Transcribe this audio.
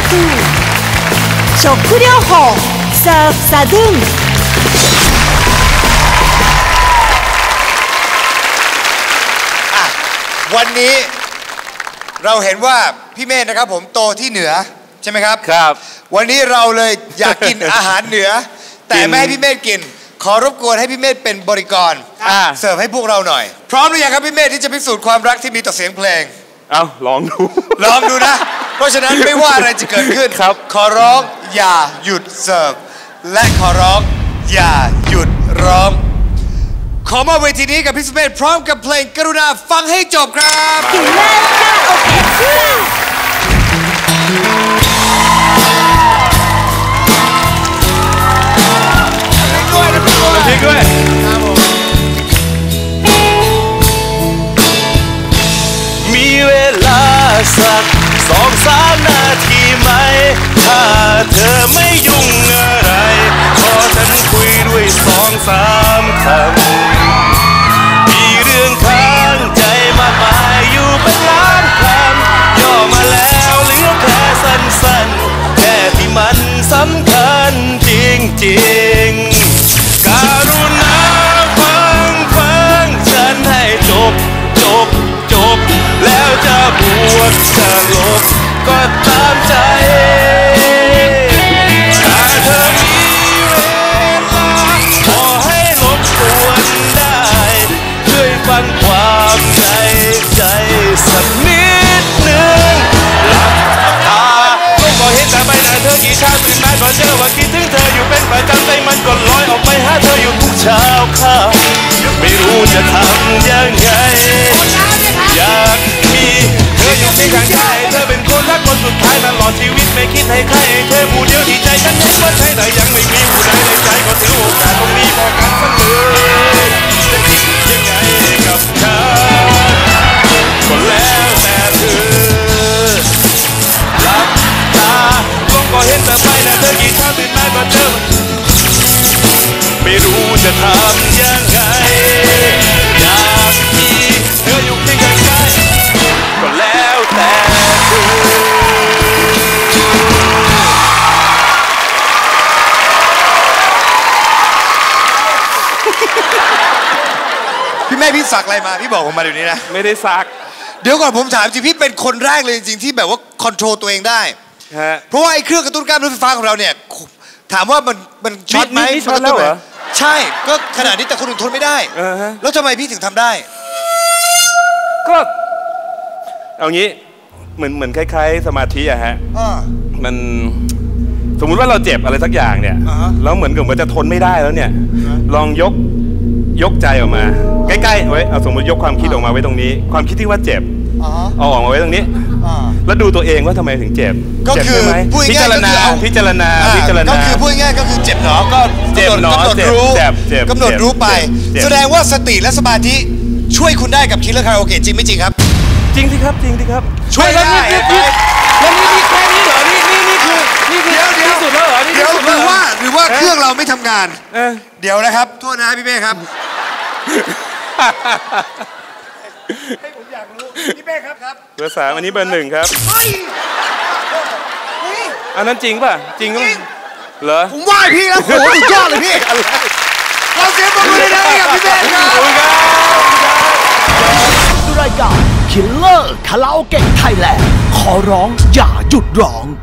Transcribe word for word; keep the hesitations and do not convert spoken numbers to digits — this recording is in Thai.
ทู食療法เซิร์ฟสะดุ้งวันนี้เราเห็นว่าพี่เมธนะครับผมโตที่เหนือใช่ไหมครับครับวันนี้เราเลยอยากกินอาหารเหนือแต่ไม่ให้พี่เมธกินขอรบกวนให้พี่เมธเป็นบริกรเสิร์ฟให้พวกเราหน่อยพร้อมหรือยังครับพี่เมธที่จะพิสูจน์ความรักที่มีต่อเสียงเพลงเอาลองดูลองดูนะเพราะฉะนั้นไม่ว่าอะไรจะเกิดขึ้นครับขอร้องอย่าหยุดเสิร์ฟและขอร้องอย่าหยุดร้องขอมาเวทีนี้กับพี่สุเมธพร้อมกับเพลงกรุณาฟังให้จบครับถึงแม้จะโอเคพริกด้วยมีเวลาสักสองสามนาทีไหมถ้าเธอไม่ยุ่งอะไรขอฉันคุยด้วยสองสามคำมีเรื่องค้างใจมากมายอยู่เป็นล้านคำย่อมาแล้วเหลือแค่สั้นๆแค่ที่มันสำคัญจริงๆการุณาฟังฟังฉันให้จบจบจบแล้วจะบวกจะลบก็ตามใจถ้าเธอมีเวลาขอให้รบกวนได้ช่วยฟังความในใจสักนิดหนึ่งหลับตาก็พอเห็นแต่ใบหน้าเธอกี่เช้าตื่นมาก่อนเจอว่าคิดถึงเธออยู่เป็นประจำใจมันก็ลอยออกไปหาเธออยู่ทุกเช้าค่ำไม่รู้จะทำยังไงอยากมีเธออยู่ในข้างกายเธอเป็นคนรักคนสุดท้ายตลอดชีวิตไม่คิดให้ใครเธอผู้เดียวที่ใจฉันเห็นว่าใช่แต่ยังไม่มีผู้ใดในใจก็ถือโอกาสตรงนี้บอกกันสักเลยจะคิดยังไงกับฉันก็แล้วแต่เธอหลับตาลงก็เห็นแต่ใบหน้าเธอกี่เช้าตื่นมาก็เจอไม่รู้จะทำยังไงอยากมีเธออยู่เพียงข้างกายก็แล้วแต่เธอพี่แม่พี่สักอะไรมาพี่บอกผมมาเดี๋ยวนี้นะไม่ได้สักเดี๋ยวก่อนผมถามจริงพี่เป็นคนแรกเลยจริงๆที่แบบว่าคอนโทรลตัวเองได้เพราะว่าไอ้เครื่องกระตุ้นกล้ามเนื้อไฟฟ้าของเราเนี่ยถามว่ามันมันช็อตไหมช็อตแล้วเหรอใช่ก็ขนาดนี้แต่คนอื่นทนไม่ได้แล้วทำไมพี่ถึงทำได้ก็เอางี้เหมือนเหมือนคล้ายๆสมาธิอะฮะมันสมมุติว่าเราเจ็บอะไรสักอย่างเนี่ยแล้วเหมือนกับว่าจะทนไม่ได้แล้วเนี่ยลองยกยกใจออกมาใกล้ๆไว้เอาสมมติยกความคิดออกมาไว้ตรงนี้ความคิดที่ว่าเจ็บเอาออกมาไว้ตรงนี้แล้วดูตัวเองว่าทำไมถึงเจ็บก็คือพิจารณาพิจารณาพิจารณาก็คือพูดง่ายก็คือเจ็บหนอก็เจ็บหนอกำหนดรู้กำหนดรู้ไปแสดงว่าสติและสมาธิช่วยคุณได้กับคิดเรื่องคาราโอเกะจริงไม่จริงครับจริงสิครับจริงสิครับช่วยได้แล้วนี่นี่แค่นี้เหรอนี่นี่นี่คือนี่คือที่สุดแล้วเหรอนี่เดี๋ยวหรือว่าหรือว่าเครื่องเราไม่ทำงานเดี๋ยวนะครับโทษนะพี่เป้ครับให้ผมอยากรู้พี่เป้ครับครับเบอร์สามอันนี้เบอร์หนึ่งครับอันนั้นจริงป่ะจริงเหรอผมว่าพี่แล้วโหสุดยอดเลยพี่เราเสียงปรบมือได้เลยกับพี่เป้ครับรายการ Killer Karaoke Thailand ขอร้องอย่าหยุดร้อง